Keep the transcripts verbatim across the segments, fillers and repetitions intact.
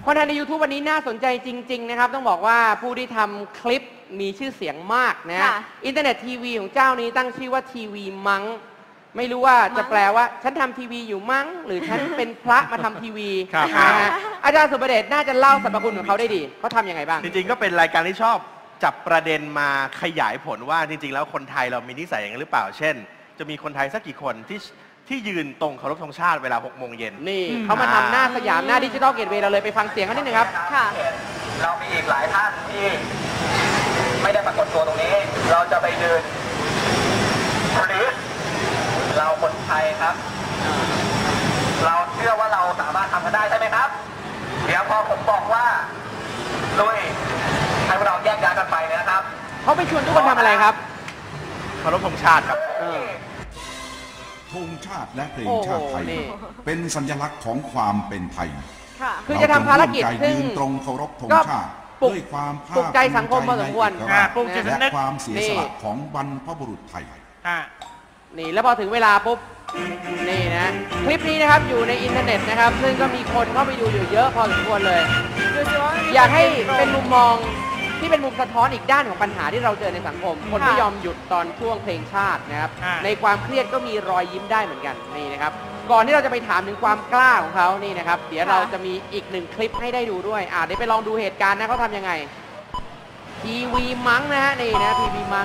อนเทนต์ใน ยูทูบ วันนี้น่าสนใจจริงๆนะครับต้องบอกว่าผู้ที่ทำคลิปมีชื่อเสียงมากนะอินเทอร์เน็ตทีวีของเจ้านี้ตั้งชื่อว่าทีวีมั้งไม่รู้ว่าจะแปลว่าฉันทำทีวีอยู่มั้งหรือฉันเป็นพระมาทำทีวีนะฮะอาจารย์สุประเดชน่าจะเล่าสรรพคุณของเขาได้ดีเขาทำยังไงบ้างจริงๆก็เป็นรายการที่ชอบจับประเด็นมาขยายผลว่าจริงๆแล้วคนไทยเรามีนิสัยอย่างนั้นหรือเปล่าเช่นจะมีคนไทยสักกี่คนที่ที่ยืนตรงเคารพธงชาติเวลาหกโมงเย็นนี่เขามาทำหน้าสยามหน้าดิจิทัลเกตเวย์เราเลยไปฟังเสียงเขานิดนึงครับค่ะเรามีอีกหลายท่านที่ไม่ได้ปรากฏตัวตรงนี้เราจะไปยืนหรือเราคนไทยครับเราเชื่อว่าเราสามารถทำกันได้ใช่ไหมครับเดี๋ยวพอผมบอกว่าด้วยให้เราแยกย้ายกันไปนะครับเขาไปชวนทุกคนทำอะไรครับเคารพธงชาติครับธงชาติและเพลงชาติไทยเป็นสัญลักษณ์ของความเป็นไทยคือจะทำภารกิจซึ่งตรงเคารพธงชาติด้วยความภาคภูมิใจสังคมพอสมควรและความเสียสละของบรรพบุรุษไทยนี่แล้วพอถึงเวลาปุ๊บนี่นะคลิปนี้นะครับอยู่ในอินเทอร์เน็ตนะครับซึ่งก็มีคนเข้าไปดูอยู่เยอะพอสมควรเลยอยากให้เป็นมุมมองที่เป็นมุมสะท้อนอีกด้านของปัญหาที่เราเจอในสังคมคนไม่ยอมหยุดตอนช่วงเพลงชาตินะครับในความเครียดก็มีรอยยิ้มได้เหมือนกันนี่นะครับก่อนที่เราจะไปถามถึงความกล้าของเขานี่นะครับเดี๋ยวเราจะมีอีกหนึ่งคลิปให้ได้ดูด้วยอ่าเดี๋ยวไปลองดูเหตุการณ์นะเขาทำยังไงทีวีมั้งนะฮะนี่นะทีวีมั้ง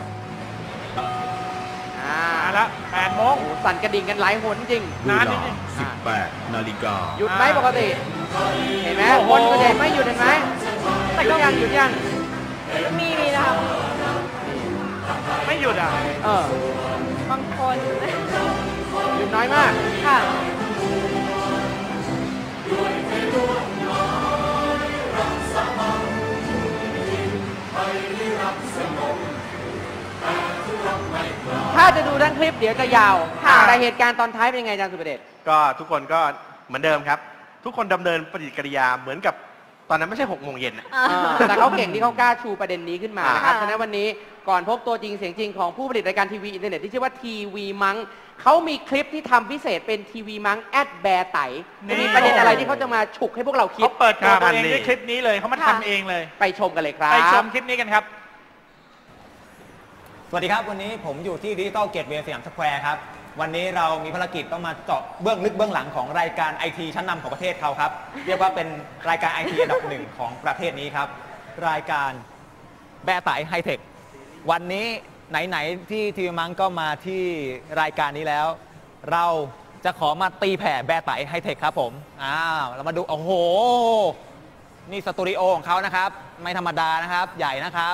อ่าละแปดโมงสั่นกระดิ่งกันหลายหนจริงนานนิดสิบแปดนาฬิกาหยุดไหมปกติเห็นไหมคนก็จะไม่หยุดเห็นไหมแต่ก็ยังหยุดยังมีมีนะคะไม่หยุดอ่ะเออบางคนหยุดน้อยมากค่ะถ้าจะดูทั้งคลิปเดี๋ยวจะยาวแต่เหตุการณ์ตอนท้ายเป็นยังไงอาจารย์สุประเดชก็ทุกคนก็เหมือนเดิมครับทุกคนดำเนินปฏิกิริยาเหมือนกับตอนนั้นไม่ใช่หกโมงเย็นแต่เขาเก่งที่เขากล้าชูประเด็นนี้ขึ้นมานะครับฉะนั้นวันนี้ก่อนพบตัวจริงเสียงจริงของผู้ผลิตรายการทีวีอินเทอร์เน็ตที่ชื่อว่าทีวีมั้งเขามีคลิปที่ทำพิเศษเป็นทีวีมั้งแอดแบร์ไตมีประเด็นอะไรที่เขาจะมาฉุกให้พวกเราคิดเขาเปิดตัวเองด้วยคลิปนี้เลยเขามาทำเองเลยไปชมกันเลยครับไปชมคลิปนี้กันครับสวัสดีครับวันนี้ผมอยู่ที่ดิจิตอลเกตเวย์สยามสแควร์ครับวันนี้เรามีภารกิจต้องมาเจาะเบื้องลึกเบื้องหลังของรายการไอทีชั้นนำของประเทศเขาครับเรียกว่าเป็นรายการไอทีอันดับหนึ่งของประเทศนี้ครับรายการแบร์ไตไฮเทควันนี้ไหนๆที่ทีวีมั้งก็มาที่รายการนี้แล้วเราจะขอมาตีแผ่แบร์ไตไฮเทคครับผมอ้าวเรามาดูโอ้โหนี่สตูดิโอของเขานะครับไม่ธรรมดานะครับใหญ่นะครับ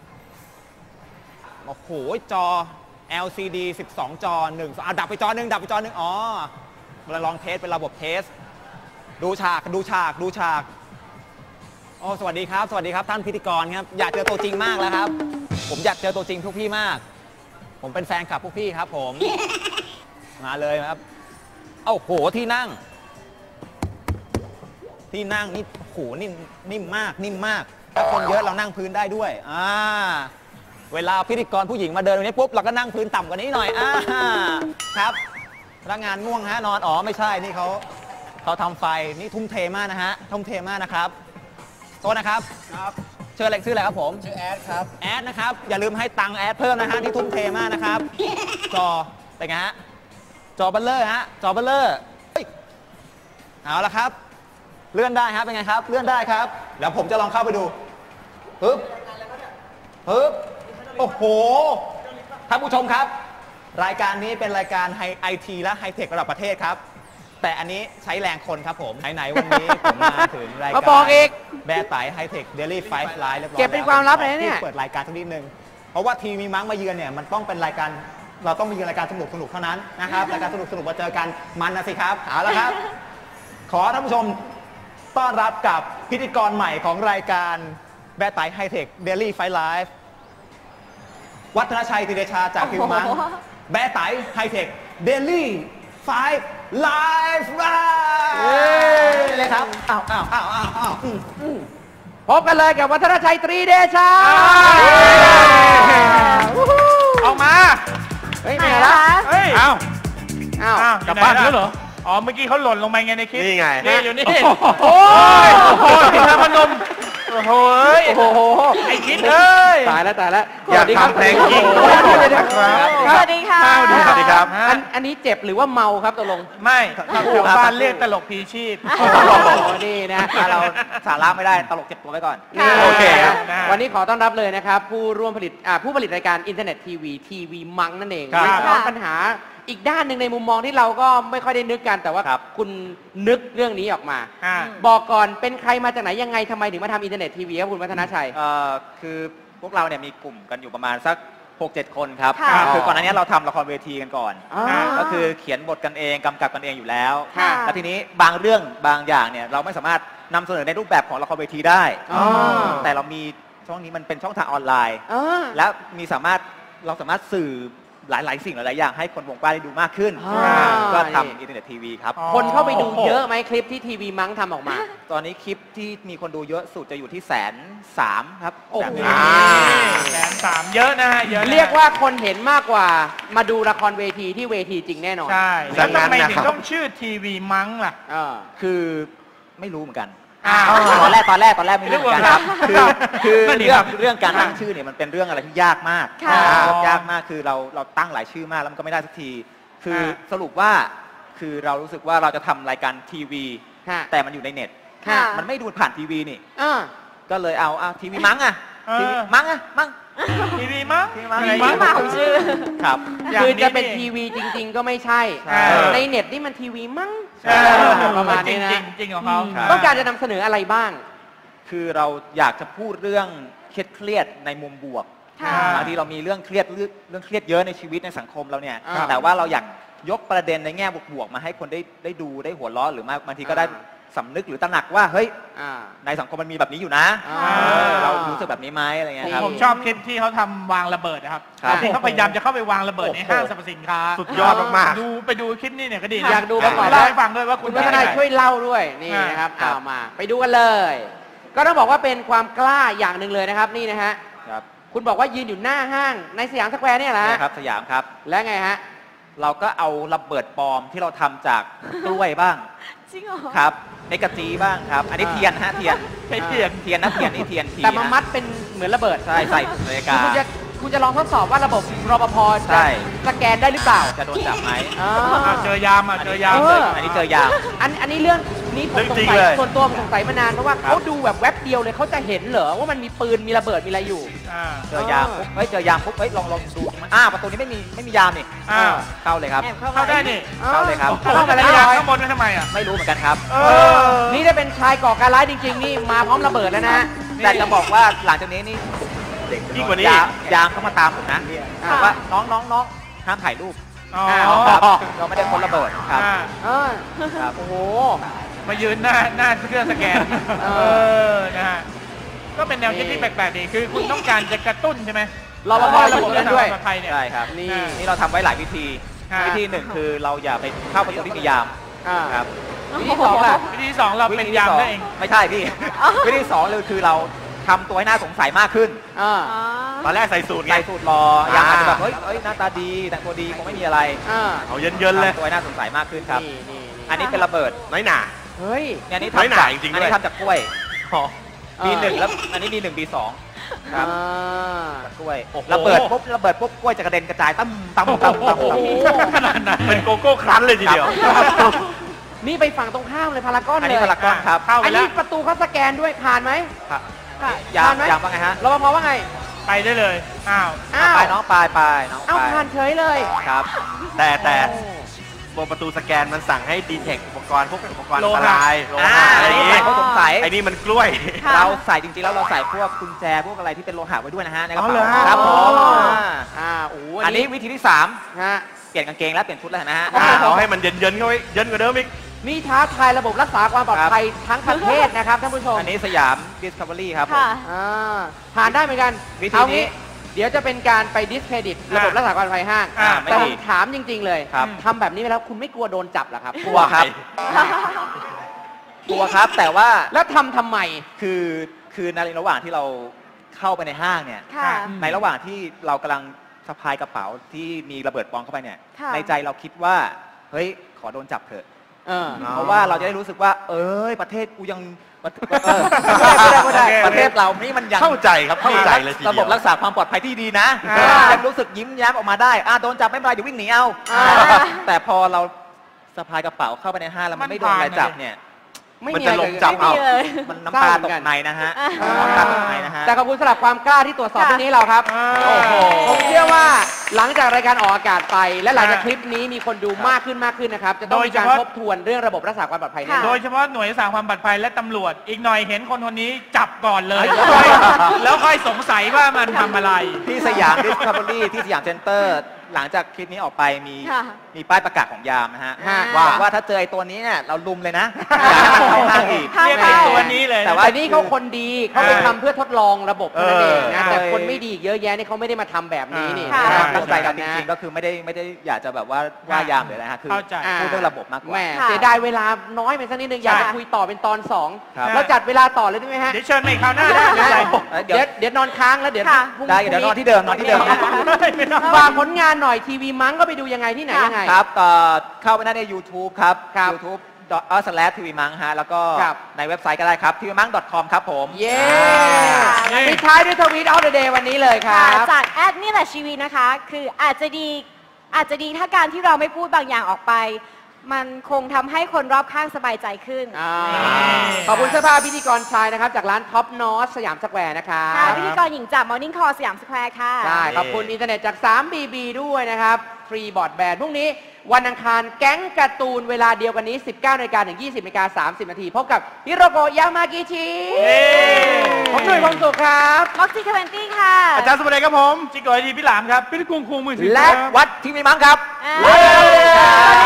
โอ้โหจอ แอล ซี ดี สิบสอง จอหนึ่งอ่ะดับไปจอหนึ่งดับไปจอหนึ่งอ๋อเราลองเทสเป็นระบบเทสดูฉากดูฉากดูฉากโอ้สวัสดีครับสวัสดีครับท่านพิธีกรครับอยากเจอตัวจริงมากแล้วครับผมอยากเจอตัวจริงพวกพี่มากผมเป็นแฟนคลับพวกพี่ครับผมมาเลยครับโอ้โหที่นั่งที่นั่งนี่โอ้โหนิ่มนิ่มมากนิ่มมากถ้าคนเยอะเรานั่งพื้นได้ด้วยอ่าเวลาพิธีกรผู้หญิงมาเดินตรงนี้ปุ๊บเราก็นั่งพื้นต่ำกว่านี้หน่อยอ่าครับพนักงานง่วงฮะนอนอ๋อไม่ใช่นี่เขาเขาทำไฟนี่ทุ่มเทมากนะฮะทุ่มเทมากนะครับโทษนะครับครับชื่ออะไรชื่ออะไรครับผมชื่อแอดครับแอดนะครับอย่าลืมให้ตังค์แอดเพิ่มนะฮะที่ทุ่มเทมากนะครับจอเป็นไงฮะจอเบลเลอร์ฮะจอเบลเลอร์เอาละครับเลื่อนได้ครับเป็นไงครับเลื่อนได้ครับแล้วผมจะลองเข้าไปดูปึ๊บปึ๊บโอ้โหท่านผู้ชมครับรายการนี้เป็นรายการไอทีและไฮเทคระดับประเทศครับแต่อันนี้ใช้แรงคนครับผมไหนๆวันนี้ผมมาถึงรายการแบร์ไตไฮเทคเดลี่ไฟฟ์ไลน์เรียบร้อยเก็บเป็นความลับเลยเนี่ยเปิดรายการสักนิดนึงเพราะว่าทีวีมั้งมาเยือนเนี่ยมันต้องเป็นรายการเราต้องมีรายการสนุกสนุกเท่านั้นนะครับรายการสนุกสนุกมาเจอกันมันนะสิครับเอาละครับขอท่านผู้ชมต้อนรับกับพิธีกรใหม่ของรายการแบร์ไตไฮเทคเดลี่ไฟฟ์ไลฟ์วัฒนชัยธีรชาจากทีวีมั้งแบร์ไตไฮเทคเดลี่ไฟฟ์ไลฟ์เลยครับอ้าวอ้าวอ้าวอ้าวอ้าวพบกันเลยกับวัฒนชัยตรีเดชาออกมาเฮ้ยไม่ละเฮ้ยอ้าวอ้าวกลับบ้านแล้วเหรออ๋อเมื่อกี้เขาหล่นลงไปไงในคลิปนี่ไงนี่อยู่นี่โอ้ยโอ้โหพิธาพนมโอ้โหเอ้ยโอ้โหไอ้คิดเอ้ยตายแล้วตายแล้วอยากทำเพลงยิงโอ้โหเดี๋ยวเดี๋ยวสวัสดีค่ะสวัสดีครับอันอันนี้เจ็บหรือว่าเมาครับตกลงไม่แถวบ้านเรียกตลกพีชีพโอ้โหนี่นะถ้าเราสาระไม่ได้ตลกเจ็บตัวไว้ก่อนนี่โอเคครับนะวันนี้ขอต้อนรับเลยนะครับ ผู้ร่วมผลิตอ่าผู้ผลิตรายการอินเทอร์เน็ตทีวีทีวีมังนั่นเองครับวิเคราะห์ปัญหาอีกด้านหนึ่งในมุมมองที่เราก็ไม่ค่อยได้นึกกัน แต่ว่าครับคุณนึกเรื่องนี้ออกมาอ่าบอกก่อนเป็นใครมาจากไหนยังไงทำไมถึงมาทำอินเทอร์เน็ตทีวีครับคุณวัฒนชัยเอ่อคือพวกเราเนี่ยมีกลุ่มกันอยู่ประมาณสัก หกเจ็ด คนครับค่ะคือก่อนหน้านี้เราทำละครเวทีกันก่อนอ่าก็คือเขียนบทกันเองกำกับกันเองอยู่แล้วค่ะแล้วทีนี้บางเรื่องบางอย่างเนี่ยเราไม่สามารถนำเสนอในรูปแบบของละครเวทีได้อ๋อแต่เรามีช่องนี้มันเป็นช่องทางออนไลน์อ่าและมีสามารถเราสามารถสื่อหลาย ๆ สิ่งหลาย ๆ อย่างให้คนวงกว้างได้ดูมากขึ้นอ่าก็ทำอินเทอร์เน็ตทีวีครับอ๋อคนเข้าไปดูเยอะไหมคลิปที่ทีวีมังทำออกมาตอนนี้คลิปที่มีคนดูเยอะสุดจะอยู่ที่แสนสามครับโอ้โหแสนอ่าแสนสามเยอะนะฮะเยอะนะเรียกว่าคนเห็นมากกว่ามาดูละครเวทีที่เวทีจริงแน่นอนใช่ดัแล้วงนั้ทำนไมนะถึครังบต้องชื่อทีวีมังล่ะเออคือไม่รู้เหมือนกันอ้าวตอนแรกตอนแรกตอนแรกไม่รู้เหมือนกันครับคือคือนั่นดิเรื่คอรังบเรื่องการตั้งชื่อเนี่ยมันเป็นเรื่องอะไรที่ยากมากค่ะยากมากคือเราเราตั้งหลายชื่อมากแล้วมันก็ไม่ได้สักที คืออา สรุปว่าคือเรารู้สึกว่าเราจะทำรายการทีวีค่ะแต่มันอยู่ในเน็ตค่ะมันไม่ดูผ่านทีวีนี่อ่าก็เลยเอาเอาทีวีมั้งอะเออทีวีมั้งอะมั้งทีวีมังทีวีมั้งทีวีที่มาของชื่อครับอย่างคือนี้จะเป็นนี่ทีวีจริง ๆ ก็ไม่ใช่ใช่ในเน็ตนี่มันทีวีมั้งใช่ประมาณจรินี้งนะจริงจริงของเขาครับต้องการจะนำเสนออะไรบ้างคือเราอยากจะพูดเรื่องเครียดๆในมุมบวกค่ะบางทีเรามีเรื่องเครียดเรื่องเรื่องเครียดเยอะในชีวิตในสังคมเราเนี่ยอ่าแต่ว่าเราอยากยกประเด็นในแง่บวกๆมาให้คนได้ได้ดูได้หัวเราะหรือมาบางทีก็ได้อ่าสำนึกหรือตระหนักว่าเฮ้ยอ่าในสังคมมันมีแบบนี้อยู่นะอ่าเออเรารู้สึกแบบนี้ไหมอะไรเงี้ยครับผมชอบคลิปที่เขาทำวางระเบิดนะครับครับที่เขาพยายามจะเข้าไปวางระเบิดในโอ้โหห้างสรรพสินค้าสุดยอดมากดูไปดูคลิปนี้เนี่ยก็ดีนะอยากดูประกอบเล่าให้ฟังด้วยว่าคุคุณ ณวัฒนายช่วยเล่าด้วยนี่อ่านนะครับครับเอามา ไปดูกันเลย ก็ต้องบอกว่าเป็นความกล้าอย่างหนึ่งเลยนะครับนี่นะฮะครับคุณบอกว่ายืนอยู่หน้าห้างในสยามสแควร์เนี่ยแหละเนี่ยครับสยามครับและไงฮะเราก็เอาระเบิดปลอมที่เราทำจากกล้วยบ้างจริงเหรอครับเมกะจีบ้างครับ อันนี้อ่าเทียนฮะเทียนไม่เทียนเทียนนะเทียนนี่เทียนทีแต่มานะมัดเป็นเหมือนระเบิดใช่ใส่นาฬิคืกาอคุณจะคุณจะลองทดสอบว่าระบบรปภใช่จะสแกนได้หรือเปล่าจะโดนจับไหมอ่าอ่ะเจอยามอ่ะเจอยามเอออันนี้เจอยามอันอันนี้เรื่องนี้ผมสงเรื่องจริงสัยเลยส่วนตัวผมสงสัยมานานเพราะว่าครับเขาดูแบบแว็บเดียวเลยเขาจะเห็นเหรอว่ามันมีปืนมีระเบิดมีอะไรอยู่อ่าเจอยามปุ๊บเฮ้ยเจอยามปุ๊บเฮ้ยลองลองดูอ้าประตูนี้ไม่มีไม่มียามนี่อ้าวเข้าเลยครับแอบเข้าเข้าได้นี่เข้าเลยครับเข้ามาแล้วยาเรียบมร้อยข้างบนไว้ทำไมอ่ะไม่รู้เหมือนกันครับเออนี่ถ้าเป็นชายก่อการร้ายจริง ๆ นี่มาพร้อมระเบิดแล้วนะแต่จะบอกว่าหลังจากนี้นี่ยิ่งกว่านี้ยามยามเข้ามาตามผมนะอ่าบอกว่าน้องน้องน้องห้ามถ่ายรูปอ๋อครับเราไม่ได้คนระเบิดครับอ่าเออครับโอ้โหมายืนหน้าหน้าเครื่องสแกนเอเอออ นะฮะ ก็เป็นแนวคิดที่แปลกๆดี คือคุณต้องการจะกระตุ้นใช่ไหมรปภระระบบบบรันั้กนษาด้วยความปลอดภัยเนี่ยใช่ครับนี่นี่เราทำไว้หลายวิธีฮะวิธีหนึ่งคือเราอย่าไปเข้าประตูที่มียามอ่าครับวิธีสองล่ะวิธีที่สองเราเป็นยามได้เองไม่ใช่พี่ วิธีสองเลยคือเราทำตัวให้น่าสงสัยมากขึ้นอ่าอ๋อตอนแรกใส่สูตรไงใส่สูตรรออย่างอาจจะแบบอ่าเฮ้ยเฮ้ยหน้าตาดีแต่งตัวดีคงไม่มีอะไรอ่าเอาเยินๆเลยทำตัวให้น่าสงสัยมากขึ้นครับนี่นี่อันนี้เป็นระเบิดน้อยหนาเฮ้ยเนี่ยอันนี้น้อยทำหนาจากจริงๆอันด้วยนี้ทำจากกล้วยอ่าบีหนึ่งแล้วอันนี้บีหนึ่งบีสองครับอ่าจากกล้วยโอ้โหระเบิดปุ๊บระเบิดปุ๊บกล้วยจะกระเด็นกระจายตั้มตั้มตั้มตั้มโอ้โหขนาดนั้นเป็นโกโก้ครันเลยทีเดียวนี่ไปฝั่งตรงข้ามเลยพารากอนอันเลนี้ยพารากอนครับเข้าไปอันแล้นี้วประตูเขาสแกนด้วยผ่านไหมครับค่ะยามผ่านไหมยามว่าไงฮะรปภว่าไงไปได้เลย อ้าวอ้าวไปน้องปลายไปน้องเอ้าปลายผ่านเฉยเลยครับแต่แต่โอ้บนประตูสแกนมันสั่งให้ดีเทคอุปกรณ์พวกอุปกรณ์โลอันหะตรายโลอ่าหะอะไรอันอย่างนี้งี้ใส่เขาสงสัยไอ้นี่มันกล้วยค่ะเราใส่จริงๆแล้วเราใส่พวกกุญแจพวกอะไรที่เป็นโลหะไว้ด้วยนะฮะในกระอ๋อเหรเป๋าอครับผมอ๋ออ่าอ่าโอ้โหอันนี้วิธีที่สามฮะเปลี่ยนกางเกงแล้วเปลี่ยนชุดแล้วเห็นไหมฮะอ่าเอาให้มันเยินๆเข้าไว้เยินกว่าเดิมอีกนี่ท้าทายระบบรักษาความปลอดภัยทั้งประเทศนะครับท่านผู้ชมอันนี้สยาม Discovery ครับผมค่ะอ่าผ่านได้เหมือนกันวิธีเอานี้งี้เดี๋ยวจะเป็นการไปดิสเครดิตระบบรักษาความปลอดภัยห้างอ่าไม่แต่ผดีมถามจริง ๆ เลยครับทำแบบนี้ไปแล้วคุณไม่กลัวโดนจับเหรอครับกลัวครับกลัวครับแต่ว่าแล้วทำทำไมคือคือในระหว่างที่เราเข้าไปในห้างเนี่ยค่ะในระหว่างที่เรากำลังสะพายกระเป๋าที่มีระเบิดปองเข้าไปเนี่ยค่ะในใจเราคิดว่าเฮ้ยขอโดนจับเถอะเออเพราะว่าเราจะได้รู้สึกว่า เอ้ยประเทศกูยังประเออไม่ได้ไม่ได้ไม่ได้ประเทศเรานี่มันยังเข้าใจครับเข้าใจเลยทีเดียวระบบรักษาความปลอดภัยที่ดีนะอ่ายังรู้สึกยิ้มแย้มออกมาได้อ่ะโดนจับไม่เป็นไรเดี๋ยววิ่งหนีเอาอ่าแต่พอเราสะพายกระเป๋าเข้าไปในห้างแล้วมันไม่โดนอะไรจับเนี่ยไม่มันมีจะอะไรลเกิงดจับขึ้นไม่มีเลยมันน้ำตาตกในนะฮะอ่าน้ำตาตกในนะฮะแต่ขอบคุณสำหรับความกล้าที่ตรวจสอบเรื่องนี้เราครับอ่าโอ้โหผมเชื่อว่าหลังจากรายการออกอากาศไป และหลังจากคลิปนี้มีคนดูมากขึ้นมากขึ้นนะครับ จะต้องมีการโดยเฉพาะทบทวนเรื่องระบบรักษาความปลอดภัยแน่นโดอนยเฉพาะหน่วยรักษาความปลอดภัยและตำรวจ อีกหน่อยเห็นคนคนนี้จับก่อนเลย แล้วค่อยแล้วค่อยสงสัยว่ามันทำอะไรที่สยามดิสคัฟเวอรี่ที่สยามเซ็นเตอร์ หลังจากคลิปนี้ออกไปมีค่ะมีป้ายประกาศของยามนะฮะฮะว่าว่าถ้าเจอไอ้ตัวนี้เนี่ยเราลุมเลยนะอย่าให้มันเข้าห้างอีกห้ามเรียกเข้าไอ้ตัวนี้เลยแต่แต่ว่าว่านี่เขาคนดีเขาไปทำเพื่อทดลองระบบเท่านั้นเองนะเออแต่คนไม่ดีอีกเยอะแยะนี่เขาไม่ได้มาทำแบบนี้นี่ค่ะนะครับตั้งใจกันจนะริงๆก็คือไม่ได้ไม่ได้อยากจะแบบว่าว่ายามหรืออะไรนะฮะคือเข้าใจพูดเรื่องระบบมากกว่าแหม่ค่ะเสียดายเวลาน้อยไปสักนิดนึงอยากจะใช่คุยต่อเป็นตอนสองครับเราจัดเวลาต่อเลยได้ไหมฮะเดี๋ยวเชิญมาอีกคราวหน้าได้ไม่เป็นไรเอ้ยเดี๋ยวเดี๋ยวนอนค้างแล้วเดี๋ยวค่ะพรุ่งได้เดี๋ยวนอนที่เดิมนอนที่เดิมไม่ต้องฝากผลงานหน่อยทีวีมั้งก็ไปดูยังไงที่ไหนยังไงครับเอ่อเข้าไปได้ใน YouTube ครับครับ YouTube เออ slash ทีวีมังฮะแล้วก็ครับในเว็บไซต์ก็ได้ครับ ทีวีมัง .com ครับผมเย้เย้ปิดท้ายด้วยทวีตออฟเดอะเดย์วันนี้เลยครัค่ะบจากแอดนี่แหละชีวิตนะคะ คืออาจจะดีอาจจะดีถ้าการที่เราไม่พูดบางอย่างออกไป มันคงทำให้คนรอบข้างสบายใจขึ้นอ่าขอบคุณเสื้อผ้าพิธีกรชายนะครับ จากร้านท็อปนอสสยามสแควร์นะครับค่ะพิธีกรหญิงจาก Morning Call สยามสแควร์ค่ะใช่ขอบคุณอินเทอร์เน็ตจาก ทรี บี บี ด้วยนะครับ ฟรีบอร์ดแบนด์พรุ่งนี้วันอังคารแก๊งการ์ตูนเวลาเดียวกันนี้ สิบเก้านาฬิกาถึง ยี่สิบนาฬิกาสามสิบนาทีพบกับฮิโรโกะยามากิชิเย้ผมหนุ่ยพงสุขครับม็อกซี่ทเวนตี้ค่ะอาจารย์สุภเดชครับผมจิโกะดีพี่หลามครับพี่กุ้งคุงมือถือและครับวัดทีวีมังครับอ่าลาไปแล้ว